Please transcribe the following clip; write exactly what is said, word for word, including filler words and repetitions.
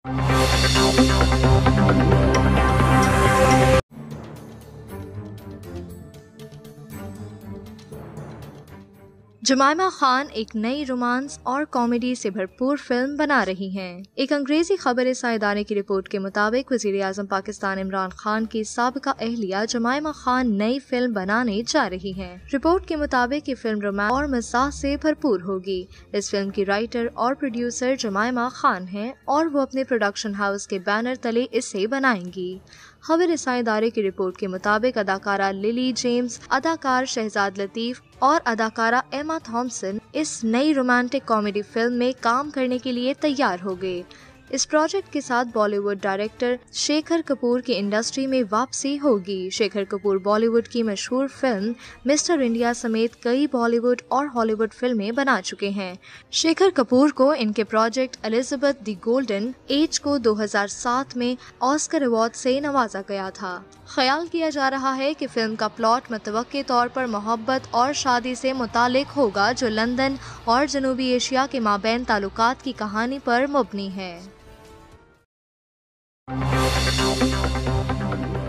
जमाइमा खान एक नई रोमांस और कॉमेडी से भरपूर फिल्म बना रही हैं। एक अंग्रेजी खबर रसां इदारे की रिपोर्ट के मुताबिक वजीर आजम पाकिस्तान इमरान खान की साबिका अहलिया जमाइमा खान नई फिल्म बनाने जा रही हैं। रिपोर्ट के मुताबिक ये फिल्म रोमांस और मज़ाह से भरपूर होगी। इस फिल्म की राइटर और प्रोड्यूसर जमाइमा खान हैं और वो अपने प्रोडक्शन हाउस के बैनर तले इसे बनाएंगी। खबर रसां इदारे की रिपोर्ट के मुताबिक अदाकारा लिली जेम्स, अदाकार शहजाद लतीफ और अदाकारा एमा थॉम्सन इस नई रोमांटिक कॉमेडी फिल्म में काम करने के लिए तैयार हो गए। इस प्रोजेक्ट के साथ बॉलीवुड डायरेक्टर शेखर कपूर की इंडस्ट्री में वापसी होगी। शेखर कपूर बॉलीवुड की मशहूर फिल्म मिस्टर इंडिया समेत कई बॉलीवुड और हॉलीवुड फिल्में बना चुके हैं। शेखर कपूर को इनके project Elizabeth the golden age को दो हज़ार सात में ऑस्कर अवार्ड से नवाजा गया था। ख्याल किया जा रहा है कि फिल्म का प्लॉट मुतवक्के तौर पर मोहब्बत और शादी से मुतालिक होगा, जो लंदन और जनूबी एशिया के माबैन ताल्लुकात की कहानी पर मबनी है।